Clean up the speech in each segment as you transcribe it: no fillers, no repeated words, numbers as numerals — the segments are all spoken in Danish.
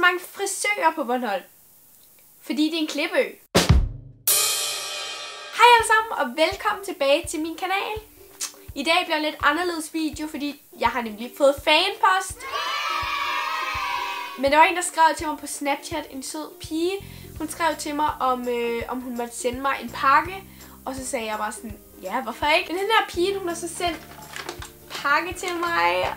mange frisører på Bornholm. Fordi det er en klippeø. Hej alle sammen og velkommen tilbage til min kanal. I dag bliver en lidt anderledes video, fordi jeg har nemlig fået fanpost. Men der var en, der skrev til mig på Snapchat, en sød pige. Hun skrev til mig, om hun måtte sende mig en pakke. Og så sagde jeg bare sådan, ja, hvorfor ikke? Men den her pige, hun har så sendt pakke til mig.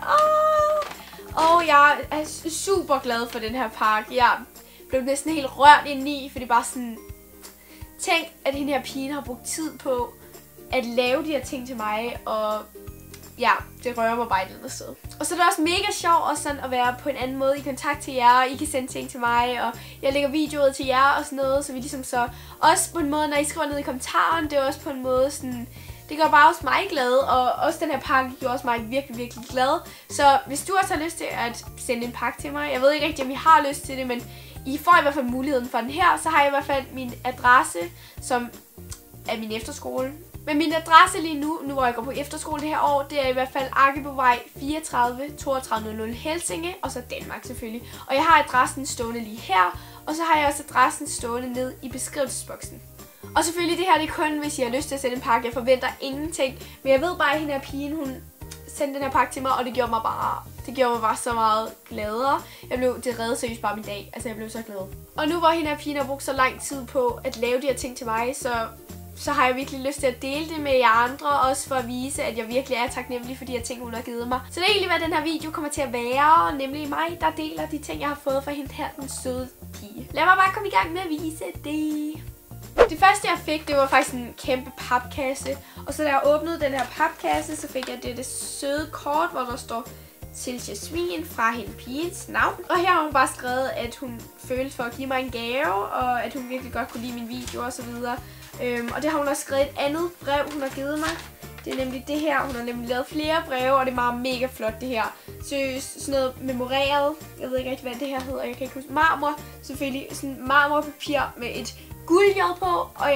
Og jeg er super glad for den her pakke. Jeg blev næsten helt rørt indeni, for det er bare sådan... Tænk, at hende her pige har brugt tid på at lave de her ting til mig, og ja, det rører mig bare et eller andet sted. Og så er det også mega sjovt også sådan at være på en anden måde i kontakt til jer, og I kan sende ting til mig, og jeg lægger videoer til jer og sådan noget, så vi ligesom så også på en måde, når I skriver ned i kommentaren, det er også på en måde sådan, det gør bare også mig glad, og også den her pakke gjorde også mig virkelig, virkelig glad. Så hvis du også har lyst til at sende en pakke til mig, jeg ved ikke rigtig, om I har lyst til det, men I får i hvert fald muligheden for den her, så har jeg i hvert fald min adresse, som er min efterskole. Men min adresse lige nu hvor jeg går på efterskole det her år, det er i hvert fald Ankebovej 34 3200 Helsinge, og så Danmark selvfølgelig. Og jeg har adressen stående lige her, og så har jeg også adressen stående ned i beskrivelsesboksen. Og selvfølgelig det her, det er kun, hvis I har lyst til at sende en pakke. Jeg forventer ingenting, men jeg ved bare, at hende her pigen, hun sendte den her pakke til mig, og det gjorde mig bare så meget gladere. Det reddede seriøst bare min dag. Altså, jeg blev så glad. Og nu hvor hende her pigen har brugt så lang tid på at lave de her ting til mig, så har jeg virkelig lyst til at dele det med jer andre, også for at vise, at jeg virkelig er taknemmelig for de her ting, hun har givet mig. Så det er egentlig, hvad den her video kommer til at være, nemlig mig, der deler de ting, jeg har fået fra hende her, den søde pige. Lad mig bare komme i gang med at vise det. Det første, jeg fik, det var faktisk en kæmpe papkasse. Og så da jeg åbnede den her papkasse, så fik jeg det søde kort, hvor der står til Jasmin fra hende pigens navn. Og her har hun bare skrevet, at hun følte for at give mig en gave, og at hun virkelig godt kunne lide min video og så videre. Og det har hun også skrevet et andet brev, hun har givet mig. Det er nemlig det her. Hun har nemlig lavet flere breve, og det er meget mega flot det her. Seriøst, sådan noget memoreret. Jeg ved ikke rigtig, hvad det her hedder. Jeg kan ikke huske. Marmor. Selvfølgelig sådan marmorpapir med et guldhjul på. Og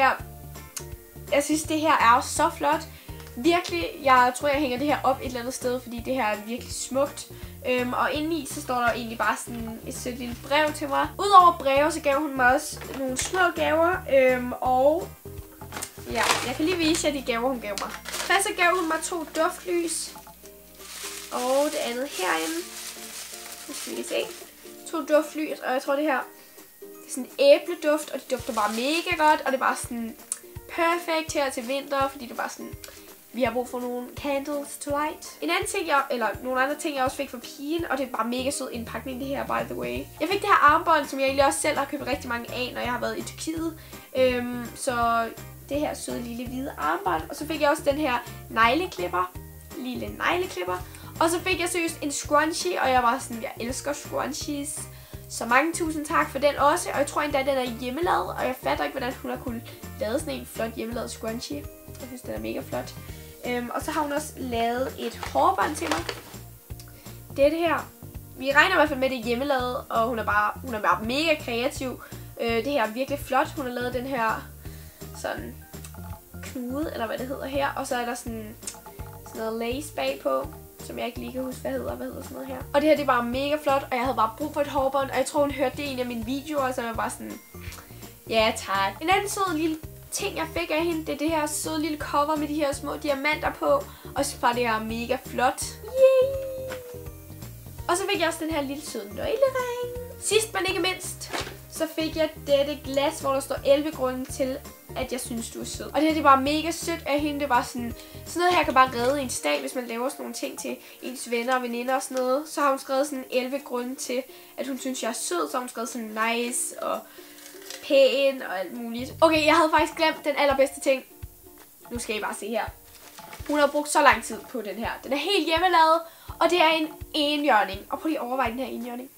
jeg synes, det her er så flot. Virkelig, jeg tror, jeg hænger det her op et eller andet sted, fordi det her er virkelig smukt. Og indeni, så står der egentlig bare sådan et sødt lille brev til mig. Udover breve, så gav hun mig også nogle små gaver. Og ja, jeg kan lige vise jer de gaver, hun gav mig. Først så gav hun mig 2 duftlys. Og det andet herinde. Nu skal vi se. 2 duftlys, og jeg tror det her, det er sådan æbleduft, og det dufter bare mega godt. Og det er bare sådan perfekt her til vinter, fordi det er bare sådan... Vi har brug for nogle candles to light. En anden ting, nogle andre ting, jeg også fik fra pigen, og det er bare mega sød indpakning, det her, by the way. Jeg fik det her armbånd, som jeg egentlig også selv har købt rigtig mange af, når jeg har været i Tyrkiet. Så det her søde lille hvide armbånd. Og så fik jeg også den her negleklipper. Lille negleklipper. Og så fik jeg seriøst en scrunchie, og jeg var sådan, jeg elsker scrunchies. Så mange tusind tak for den også. Og jeg tror endda, den er hjemmelavet, og jeg fatter ikke, hvordan hun har kunnet lave sådan en flot hjemmelavet scrunchie. Jeg synes, den er mega flot. Og så har hun også lavet et hårbånd til mig. Det her. Vi regner i hvert fald med, det hjemmelavet, og hun er bare mega kreativ. Det her er virkelig flot. Hun har lavet den her sådan knude, eller hvad det hedder her. Og så er der sådan noget lace bagpå, som jeg ikke lige kan huske, hvad hedder sådan noget her. Og det her, det er bare mega flot, og jeg havde bare brug for et hårbånd, og jeg tror, hun hørte det i en af mine videoer, så jeg var bare sådan, ja tak. En anden sød lille ting, jeg fik af hende, det er det her søde lille cover med de her små diamanter på, og så bare det her mega flot. Yay! Og så fik jeg også den her lille søde nøglering. Sidst, men ikke mindst, så fik jeg dette glas, hvor der står 11 grunde til, at jeg synes, du er sød. Og det her, det er bare mega sødt af hende. Det er bare sådan noget her kan bare redde ens dag, hvis man laver sådan nogle ting til ens venner og veninder og sådan noget. Så har hun skrevet sådan 11 grunde til, at hun synes, jeg er sød. Så har hun skrevet sådan nice og pæn og alt muligt. Okay, jeg havde faktisk glemt den allerbedste ting. Nu skal I bare se her. Hun har brugt så lang tid på den her. Den er helt hjemmelavet, og det er en enhjørning. Og prøv lige at overveje den her enhjørning.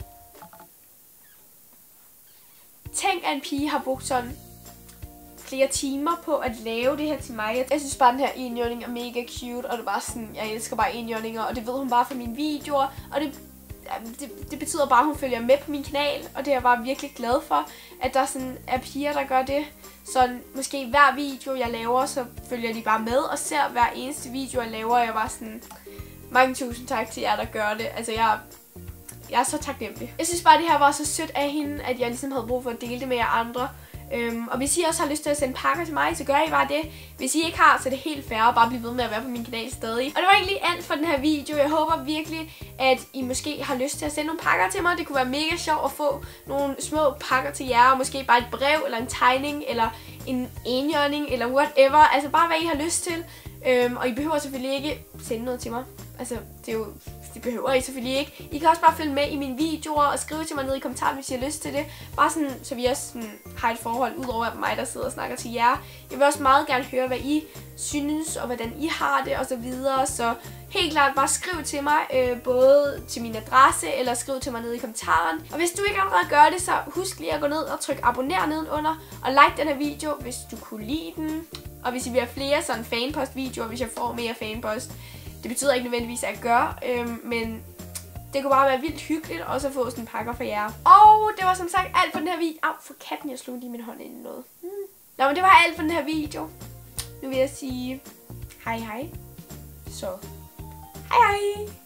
Tænk, at en pige har brugt sådan flere timer på at lave det her til mig. Jeg synes bare, den her enhjørning er mega cute, og det er bare sådan, jeg elsker bare enhjørninger, og det ved hun bare fra mine videoer, og det betyder bare, at hun følger med på min kanal, og det er jeg bare virkelig glad for, at der sådan er piger, der gør det. Så måske hver video, jeg laver, så følger de bare med, og ser hver eneste video, jeg laver, og jeg bare sådan, mange tusind tak til jer, der gør det. Altså, Jeg er så taknemmelig. Jeg synes bare, det her var så sødt af hende, at jeg ligesom havde brug for at dele det med jer andre. Og hvis I også har lyst til at sende pakker til mig, så gør I bare det. Hvis I ikke har, så er det helt fair at bare blive ved med at være på min kanal stadig. Og det var egentlig alt for den her video. Jeg håber virkelig, at I måske har lyst til at sende nogle pakker til mig. Det kunne være mega sjovt at få nogle små pakker til jer. Og måske bare et brev, eller en tegning, eller en enhjørning, eller whatever. Altså bare hvad I har lyst til. Og I behøver selvfølgelig ikke sende noget til mig. Altså, det behøver I selvfølgelig ikke. I kan også bare følge med i mine videoer og skrive til mig nede i kommentaren, hvis I har lyst til det. Bare sådan, så vi også sådan, har et forhold ud over mig, der sidder og snakker til jer. Jeg vil også meget gerne høre, hvad I synes, og hvordan I har det, og så videre. Så helt klart bare skriv til mig, både til min adresse, eller skriv til mig nede i kommentaren. Og hvis du ikke allerede gør det, så husk lige at gå ned og trykke abonner nedenunder, og like den her video, hvis du kunne lide den. Og hvis I vil have flere sådan fanpost-videoer, hvis jeg får mere fanpost. Det betyder ikke nødvendigvis, at jeg gør, men det kunne bare være vildt hyggeligt også at få sådan pakker for jer. Og det var som sagt alt for den her video. Au, for katten, jeg slog lige min hånd ind i noget. Nå, men det var alt for den her video. Nu vil jeg sige hej hej. Så hej hej.